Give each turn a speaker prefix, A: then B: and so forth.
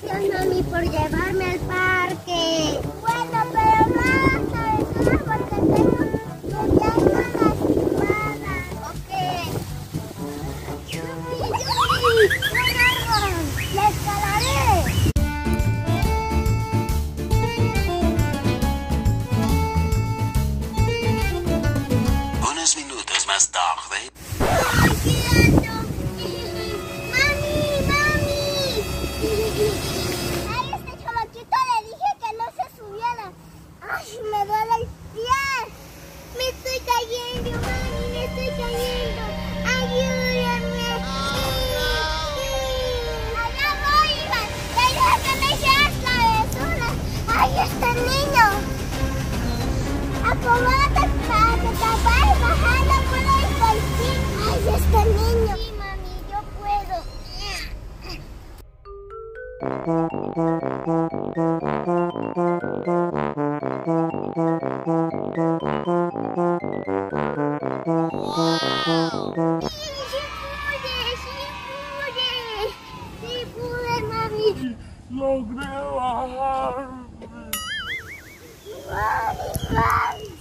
A: Gracias, mami, por llevarme al parque. Bueno, pero no hagas travesuras porque tengo mi pierna lastimada. Ok. ¡Yupi, yupi! ¡Buen árbol! ¡La escalaré!
B: Unos minutos más tarde.
A: ¡Ay, qué alto! ¡Mami, mami! A este chamaquito le dije que no se subiera. ¡Ay, me duele el pie! ¡Me estoy cayendo, mami! ¡Me estoy cayendo! ¡Ayúdame! ¡Allá voy, Iván! ¡Te dije que me hicieras travesuras! ¡Ay, este niño! Acomódate para que te puedas bajar, no puedo ir por ti. ¡Ay, este niño! Sí, mami, yo puedo. Sí pude, mami.
C: Logré bajarme.
A: Mami, mami.